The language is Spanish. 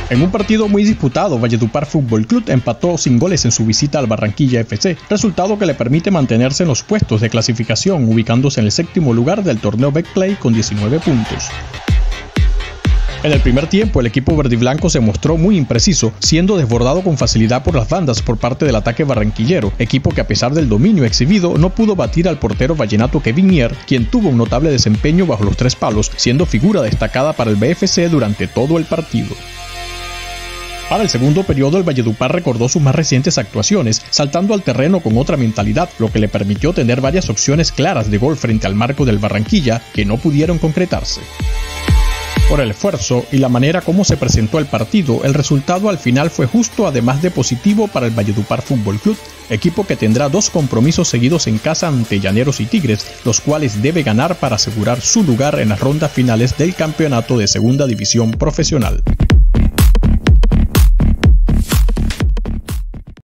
En un partido muy disputado, Valledupar Fútbol Club empató sin goles en su visita al Barranquilla FC, resultado que le permite mantenerse en los puestos de clasificación, ubicándose en el séptimo lugar del torneo Betplay con 19 puntos. En el primer tiempo, el equipo verdiblanco se mostró muy impreciso, siendo desbordado con facilidad por las bandas por parte del ataque barranquillero, equipo que a pesar del dominio exhibido no pudo batir al portero vallenato Kevin Mier, quien tuvo un notable desempeño bajo los tres palos, siendo figura destacada para el BFC durante todo el partido. Para el segundo periodo, el Valledupar recordó sus más recientes actuaciones, saltando al terreno con otra mentalidad, lo que le permitió tener varias opciones claras de gol frente al marco del Barranquilla, que no pudieron concretarse. Por el esfuerzo y la manera como se presentó el partido, el resultado al final fue justo, además de positivo para el Valledupar Fútbol Club, equipo que tendrá 2 compromisos seguidos en casa ante Llaneros y Tigres, los cuales debe ganar para asegurar su lugar en las rondas finales del campeonato de Segunda División Profesional.